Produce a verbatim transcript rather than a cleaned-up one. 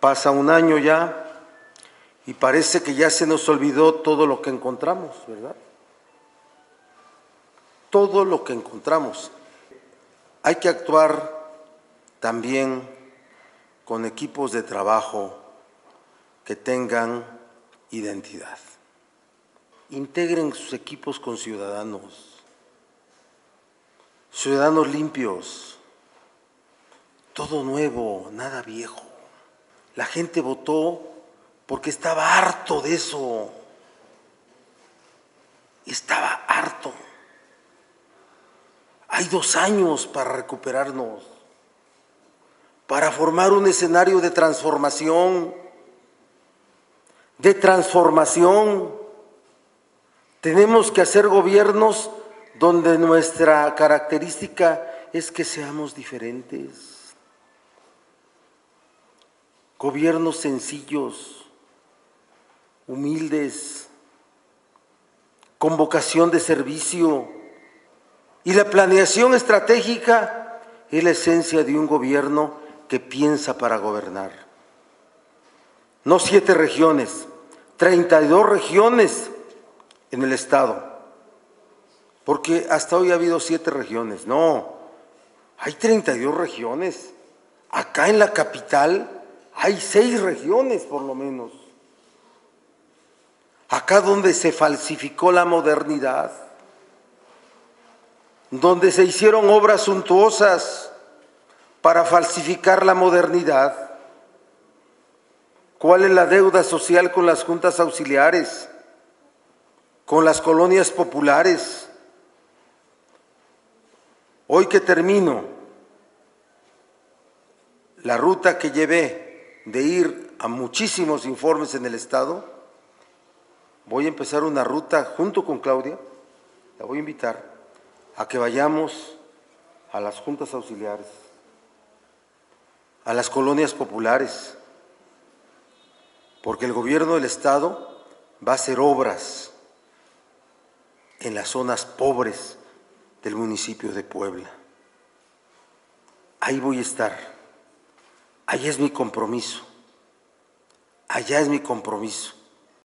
Pasa un año ya y parece que ya se nos olvidó todo lo que encontramos, ¿verdad? Todo lo que encontramos. Hay que actuar también con equipos de trabajo que tengan identidad. Integren sus equipos con ciudadanos, ciudadanos limpios, todo nuevo, nada viejo. La gente votó porque estaba harto de eso, estaba harto. Hay dos años para recuperarnos, para formar un escenario de transformación, de transformación. Tenemos que hacer gobiernos donde nuestra característica es que seamos diferentes. Gobiernos sencillos, humildes, con vocación de servicio. Y la planeación estratégica es la esencia de un gobierno que piensa para gobernar. No siete regiones, treinta y dos regiones en el Estado. Porque hasta hoy ha habido siete regiones. No, hay treinta y dos regiones. Acá en la capital hay seis regiones por lo menos. Acá donde se falsificó la modernidad, donde se hicieron obras suntuosas para falsificar la modernidad. ¿Cuál es la deuda social con las juntas auxiliares, con las colonias populares? Hoy que termino la ruta que llevé de ir a muchísimos informes en el Estado, voy a empezar una ruta junto con Claudia, la voy a invitar a que vayamos a las juntas auxiliares, a las colonias populares, porque el gobierno del Estado va a hacer obras en las zonas pobres del municipio de Puebla. Ahí voy a estar, ahí es mi compromiso, allá es mi compromiso.